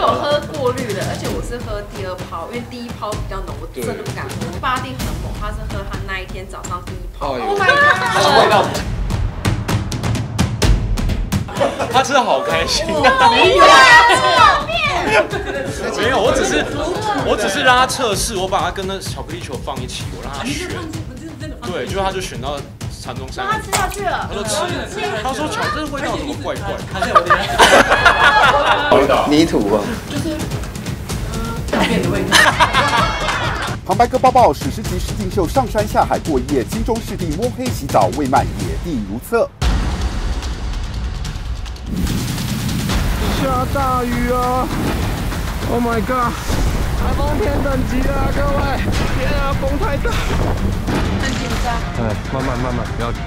喝过滤的，而且我是喝第2泡，因为第1泡比较浓，我真的不敢喝。巴蒂很猛，他是喝他那一天早上第1泡。Oh my god！ 他吃的好开心。 没有啊， 没有，我只是让他测试，我把他跟那巧克力球放一起，我让他选。对，就他就选到禅宗山。 他吃下去了。 他说吃，他说巧这个味道怎么怪怪？ 他是有点泥土啊， 就是大便的味道。 旁白哥抱抱史诗级实境秀上山下海过一夜，金钟湿地摸黑洗澡，未漫野地如厕。 下大雨啊 ！Oh my god！ 台风天等级啊，各位！天啊，风太大， 很紧张。 哎，慢慢，不要紧。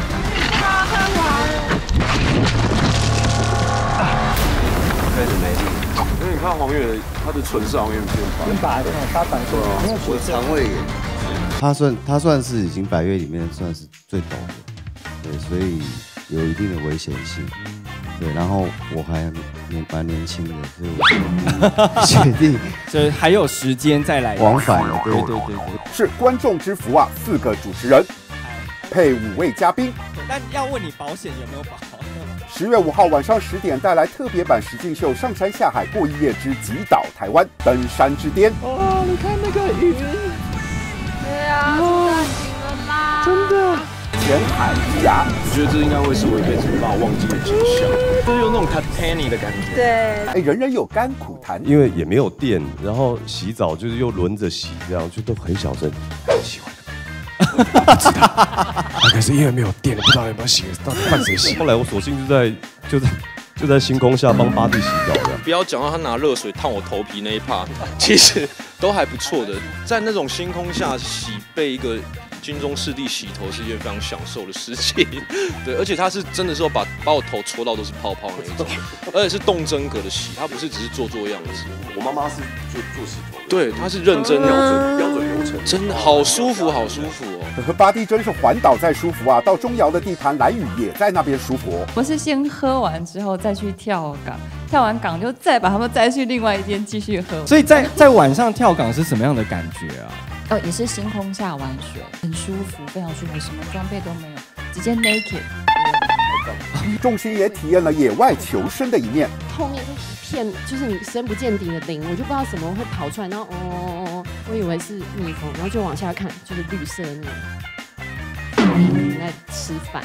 开始没力。 因为你看黄月的，他的唇是好像有点偏白， 发反射。我肠胃炎。他算是已经百岳里面算是最陡的，对，所以有一定的危险性。对，然后我还蛮年轻的，所以我决定， 所以还有时间再来往返了。对， 是观众之福啊！4个主持人，配5位嘉宾。 但要问你保险有没有保 ？10月5号晚上10点带来特别版实境秀《上山下海过一夜之极岛台湾登山之巅》。 哇，你看那个云。 对啊，太行了啦！ 真的。 前海一涯， 我觉得这应该会是我一辈子无法忘记的景象，就是有那种 Titanic 的感觉。 对， 人人有甘苦谈， 因为也没有电，然后洗澡就是又轮着洗，这样就都很小声。喜欢的，不知道。可是因为没有电，不知道要不要洗，到底换谁洗？后来我索性就在星空下帮巴蒂洗澡这样。 不要讲到他拿热水烫我头皮那一趴，其实都还不错的。在那种星空下洗被一个金钟湿地洗头是一件非常享受的事情，对，而且他是真的是把我头搓到都是泡泡那一种，而且是动真格的洗，他不是只是做样子。 我妈妈是做洗头的， 对，他是认真标准流程， 真的好舒服，好舒服哦。 巴蒂真是环岛在舒服啊，到钟瑶的地盘蓝屿也在那边舒服。 我是先喝完之后再去跳港，跳完港就再把他们载去另外一间继续喝。 所以在晚上跳港是什么样的感觉啊？ 也是星空下玩水，很舒服，非常舒服，什么装备都没有，直接 naked。 仲勋也体验了野外求生的一面。 后面是一片，就是你深不见底的林，我就不知道什么会跑出来，然后我以为是蜜蜂，然后就往下看，就是绿色的那种在吃饭。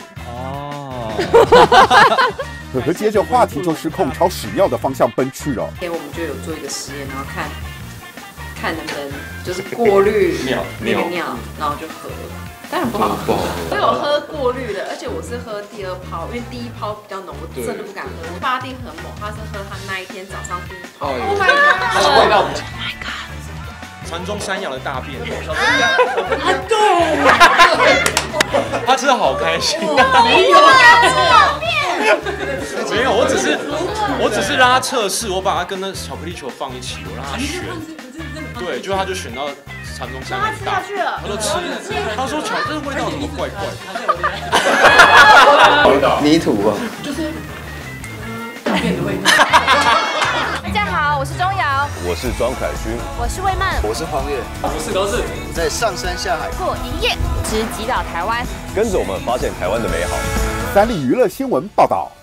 呵呵，接着话题就失控，朝屎尿的方向奔去了。 我们就有做一个实验，然后看能不能就是过滤那个尿，然后就喝。当然不好喝，我有喝过滤的，而且我是喝第2泡，因为第1泡比较浓，我真的不敢喝。巴蒂很猛，他是喝他那一天早上第1泡。Oh my god！ 他是味道。Oh my god！ 传宗山羊的大便。 对。 他吃的好开心。 没有啊， 没有，我只是让他测试，我把他跟那巧克力球放一起，我让他选。对，就他就选到禅宗山。 他吃下去了。 他说吃，他说巧这个味道怎么怪怪？ 泥土啊， 就是大便的味道。 大家好，我是钟瑶， 我是庄凯勋， 我是魏曼， 我是黄月， 我是高志， 我在上山下海过一夜之极岛台湾， 跟着我们发现台湾的美好。 3立娱乐新闻报道。